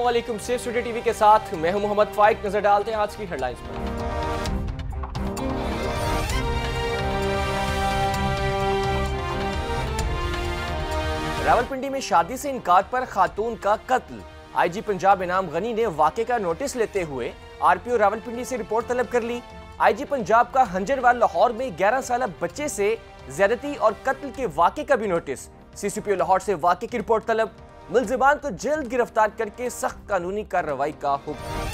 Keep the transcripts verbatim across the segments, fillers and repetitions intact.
अस्सलामुअलैकुम। Safe city TV के साथ मैं हूं मोहम्मद फाइक। नजर डालते हैं आज की हेडलाइंस पर। रावलपिंडी में शादी से इनकार पर खातून का कत्ल। आईजी पंजाब इनाम गनी ने वाक़े का नोटिस लेते हुए आरपीओ रावलपिंडी से रिपोर्ट तलब कर ली। आईजी पंजाब का हंजरवाल लाहौर में ग्यारह साल बच्चे से ज्यादती और कत्ल के वाक़े का भी नोटिस। सीसीपीओ लाहौर से वाक़े की रिपोर्ट तलब। मुल्जिमान को जल्द गिरफ्तार करके सख्त कानूनी कार्रवाई का हुक्म।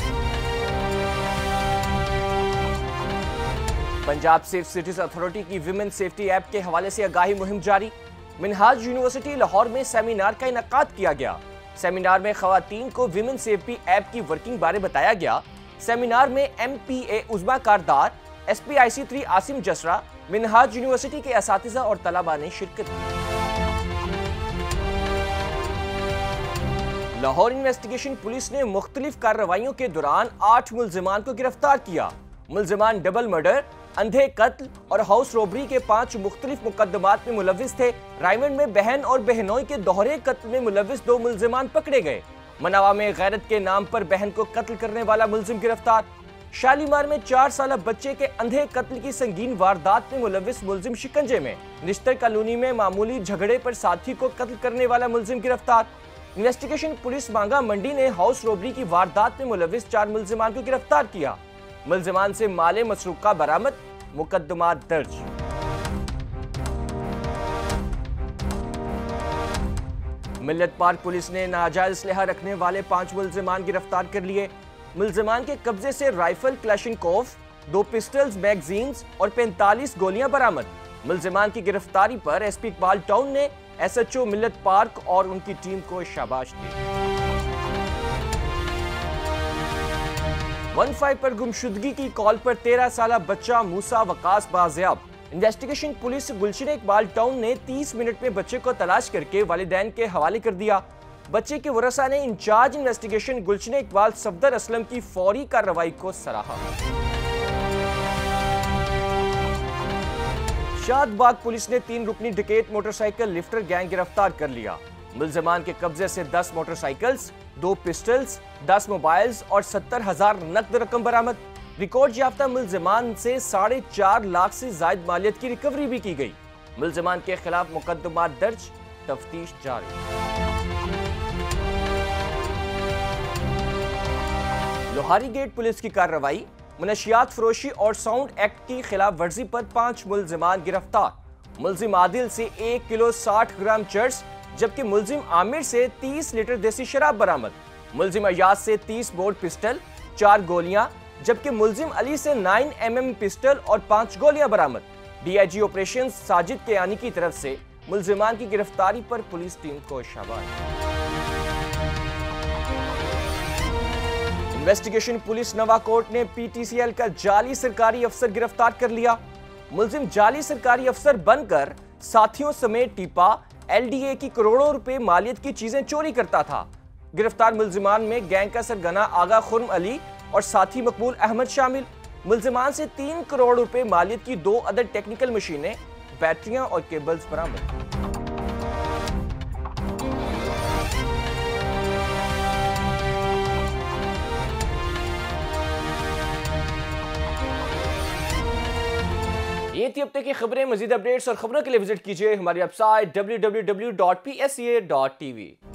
पंजाब सेफ सिटीज अथॉरिटी की विमेन सेफ्टी ऐप के हवाले से आगाही मुहिम जारी। मिनहाज यूनिवर्सिटी लाहौर में सेमिनार का इनेकाद किया गया। सेमिनार में खवातीन को विमेन सेफ्टी ऐप की वर्किंग बारे बताया गया। सेमिनार में M P A Uzma Kardar, S P I C three Asim Jasra, Minhaj university के असातिज़ा और तलबा ने शिरकत की। लाहौर इन्वेस्टिगेशन पुलिस ने मुख्तलिफ कार्रवाइयों के दौरान आठ मुल्जिमान को गिरफ्तार किया। मुल्जिमान डबल मर्डर, अंधे कत्ल और हाउस रॉबरी के पांच मुख्तलिफ मुकदमात में मुलविस थे। रायमंड में बहन और बहनोई के दोहरे कत्ल में मुलविस दो मुल्जिमान पकड़े गए। मनावा में गैरत के नाम पर बहन को कत्ल करने वाला मुल्जिम गिरफ्तार। शालीमार में चार साल बच्चे के अंधे कत्ल की संगीन वारदात में मुलविस मुल्जिम शिकंजे में। निश्तर कॉलोनी में मामूली झगड़े पर साथी को कत्ल करने वाला मुल्जिम गिरफ्तार। इन्वेस्टिगेशन पुलिस मांगा मंडी ने हाउस रॉबरी की वारदात में मुलविस चार मुल्जिमान को गिरफ्तार किया। मुल्जिमान से माले मसरूका बरामद, मुकदमा दर्ज। मिल्लत पार्क पुलिस ने नाजायज असलहा रखने वाले पांच मुल्जिमान गिरफ्तार कर लिए। मुल्जिमान के कब्जे से राइफल क्लैशिनकोव, दो पिस्टल्स, मैगजीन्स और पैंतालीस गोलियां बरामद। मुल्जिमान की गिरफ्तारी पर एसपी इकबाल टाउन ने S H O Millat park और उनकी टीम को शाबाश दी। वन फाइव पर गुमशुदगी की कॉल पर तेरह साल बच्चा मूसा वकास बाजियाब। Investigation police Gulshan Iqbal town ने तीस मिनट में बच्चे को तलाश करके वालिदैन के हवाले कर दिया। बच्चे के वरसा ने इंचार्ज इन्वेस्टिगेशन गुलशन इकबाल सफदर असलम की फौरी कार्रवाई को सराहा। शादबाग पुलिस ने तीन रुकनी डकैत मोटरसाइकिल लिफ्टर गैंग गिरफ्तार कर लिया। मुल्जिमान के कब्जे से दस मोटरसाइकिल्स, दो पिस्टल्स, दस मोबाइल्स और सत्तर हजार नकद रकम बरामद। रिकॉर्ड याफ्ता मुल्जिमान से साढ़े चार लाख से ज्यादा मालियत की रिकवरी भी की गई। मुल्जिमान के खिलाफ मुकदमा दर्ज, तफ्तीश जारी। लोहारी गेट पुलिस की कार्रवाई। मनशियात फरोशी और साउंड एक्ट की खिलाफ वर्जी पर पांच मुल्जिमान गिरफ्तार। मुल्जिम आदिल से एक किलो साठ ग्राम चर्स, जबकि मुल्जिम आमिर से तीस लीटर देसी शराब बरामद। मुल्जिम अयाज से तीस बोर पिस्टल, चार गोलियां, जबकि मुल्जिम अली से नौ एम एम पिस्टल और पांच गोलियां बरामद। डीआईजी ऑपरेशन साजिद केयानी की तरफ से मुल्जिमान की गिरफ्तारी पर पुलिस टीम को शाबाश। इन्वेस्टिगेशन पुलिस नवाकोट ने पीटीसीएल का जाली सरकारी अफसर गिरफ्तार कर लिया। मुल्जिम जाली सरकारी अफसर बनकर साथियों समेत टीपा एलडीए की करोड़ों रुपए मालियत की चीजें चोरी करता था। गिरफ्तार मुल्जिमान में गैंग का सरगना आगा खुर्म अली और साथी मकबूल अहमद शामिल। मुल्जिमान से तीन करोड़ रुपए मालियत की दो अदर टेक्निकल मशीनें, बैटरियां और केबल्स बरामद। ये थी अब तक की खबरें। मजीद अपडेट्स और खबरों के लिए विजिट कीजिए हमारी website W W W dot P S C A dot T we.